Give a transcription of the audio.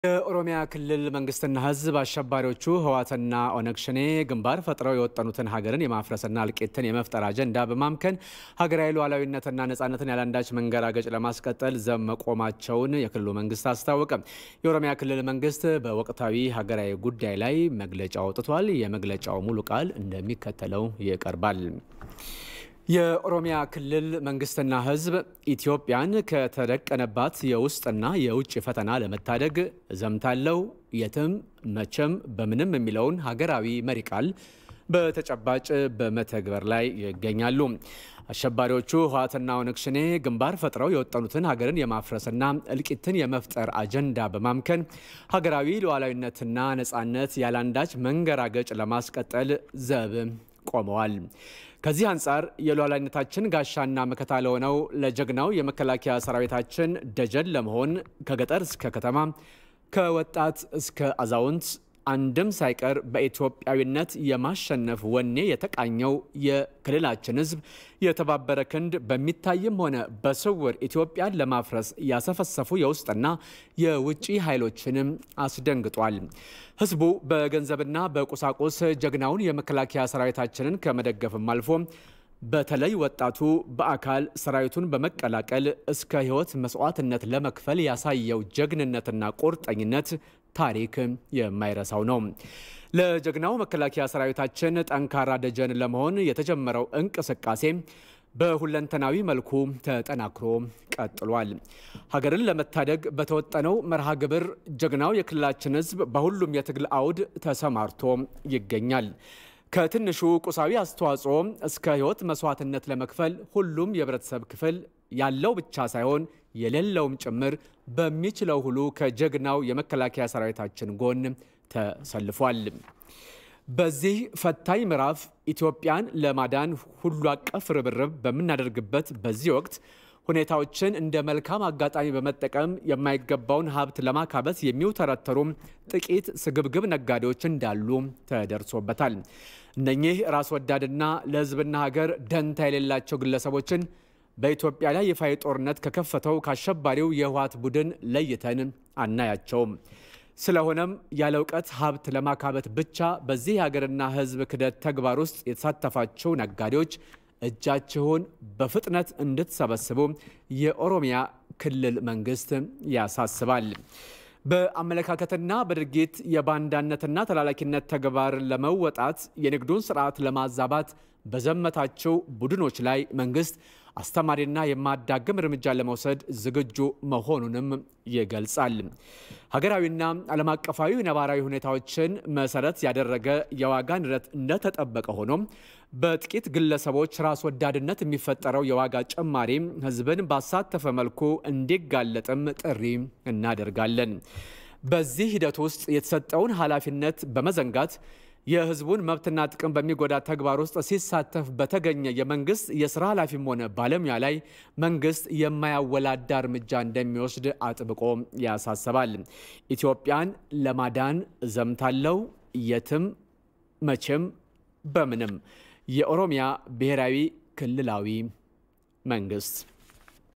የኦሮሚያ ክልል መንግስትና ህዝብ አሸባሪዎቹ ህዋትና ኦነግሸኔ ግንባር ፈጥረው የወጠኑትን ሀገርን የማፍረስና አልቄትን የመፍጠር አጀንዳ በማምከን ሀገራዊ ሉዓላዊነትና ነጻነትን ያላንዳች መንገራገጭ ለማስቀጠል መቆማቸውን የክልሉ መንግስት አስታወቀ። የኦሮሚያ ክልል መንግስት በወቅታዊ ሀገራዊ ጉዳይ ላይ መግለጫ አውጥቷል። የመግለጫው ሙሉ ቃል እንደሚከተለው ይቀርባል። የኦሮሚያ ክልል መንግስትና ህዝብ ኢትዮጵያን ከተደቀነባት የውስጥና የውጭ ፈተና ለመታደግ ዘምታለው የትም መቼም በምንም የሚለውን ሀገራዊ መሪ ቃል በተጨባጭ በመተግበር ላይ ይገኛሉ። አሸባሪዎቹ ህዋትና ኦነግሸኔ ግንባር ፈጥረው የወጠኑትን ሀገርን የማፍረስና እልቂትን የመፍጠር አጀንዳ በማምከን ሀገራዊ ሉዓላዊነትና ነጻነት ያላንዳች መንገራገጭ ለማስቀጠል ዘብ ቆመዋል። ከዚህ አንፃር የሉዓላዊነታችን ጋሻና መከታ ለሆነው ለጀግናው የመከላከያ ሰራዊታችን ደጀን ለመሆን ከገጠር እስከ ከተማ ከወጣት እስከ አዛውንት አንድም ሳይቀር በኢትዮጵያዊነት የማሸነፍ ወኔ የተቃኘው የክልላችን ህዝብ የተባበረ ክንድ በሚታይም ሆነ በስውር ኢትዮጵያን ለማፍረስ ያሰፈሰፉ የውስጥና የውጪ ኃይሎችንም አስደንግጧል። ህዝቡ በገንዘብና በቁሳቁስ ጀግናውን የመከላከያ ሰራዊታችንን ከመደገፍም አልፎ በተለይ ወጣቱ በአካል ሰራዊቱን በመቀላቀል እስከ ህይወት መስዋዕትነት ለመክፈል ያሳየው ጀግንነትና ቁርጠኝነት ታሪክ የማይረሳው ነው። ለጀግናው መከላከያ ሰራዊታችን ጠንካራ ደጀን ለመሆን የተጀመረው እንቅስቃሴ በሁለንተናዊ መልኩ ተጠናክሮ ቀጥሏል። ሀገርን ለመታደግ በተወጠነው መርሃ ግብር ጀግናው የክልላችን ህዝብ በሁሉም የትግል አውድ ተሰማርቶ ይገኛል። ከትንሹ ቁሳዊ አስተዋጽኦ እስከ ህይወት መስዋዕትነት ለመክፈል ሁሉም የህብረተሰብ ክፍል ያለው ብቻ ሳይሆን የሌለውም ጭምር በሚችለው ሁሉ ከጀግናው የመከላከያ ሰራዊታችን ጎን ተሰልፏል። በዚህ ፈታኝ ምዕራፍ ኢትዮጵያን ለማዳን ሁሉ አቀፍ ርብርብ በምናደርግበት በዚህ ወቅት ሁኔታዎችን እንደ መልካም አጋጣሚ በመጠቀም የማይገባውን ሀብት ለማካበት የሚውተረተሩ ጥቂት ስግብግብ ነጋዴዎች እንዳሉ ተደርሶበታል። እነኚህ ራስ ወዳድና ለህዝብና ሀገር ደንታ የሌላቸው ግለሰቦችን በኢትዮጵያ ላይ የፋይ ጦርነት ከከፈተው ከአሸባሪው የህወሓት ቡድን ለይተን አናያቸውም። ስለሆነም ያለ እውቀት ሀብት ለማካበት ብቻ በዚህ ሀገርና ህዝብ ክደት ተግባር ውስጥ የተሳተፋቸው ነጋዴዎች እጃችሁን በፍጥነት እንድትሰበስቡ የኦሮሚያ ክልል መንግስት ያሳስባል። በአመለካከትና በድርጊት የባንዳነትና ተላላኪነት ተግባር ለመወጣት የንግዱን ስርዓት ለማዛባት በዘመታቸው ቡድኖች ላይ መንግስት አስተማሪና የማዳግም እርምጃ ለመውሰድ ዝግጁ መሆኑንም ይገልጻል። ሀገራዊና ዓለም አቀፋዊ ነባራዊ ሁኔታዎችን መሰረት ያደረገ የዋጋ ንረት እንደተጠበቀ ሆኖ በጥቂት ግለሰቦች ራስ ወዳድነት የሚፈጠረው የዋጋ ጭማሪ ህዝብን ባሳተፈ መልኩ እንዲጋለጥም ጥሪ እናደርጋለን። በዚህ ሂደት ውስጥ የተሰጠውን ኃላፊነት በመዘንጋት የህዝቡን መብትና ጥቅም በሚጎዳ ተግባር ውስጥ ሲሳተፍ በተገኘ የመንግስት የሥራ ኃላፊም ሆነ ባለሙያ ላይ መንግስት የማያወላዳ እርምጃ እንደሚወስድ አጥብቆ ያሳስባል። ኢትዮጵያን ለማዳን ዘምታለው የትም መቼም በምንም። የኦሮሚያ ብሔራዊ ክልላዊ መንግስት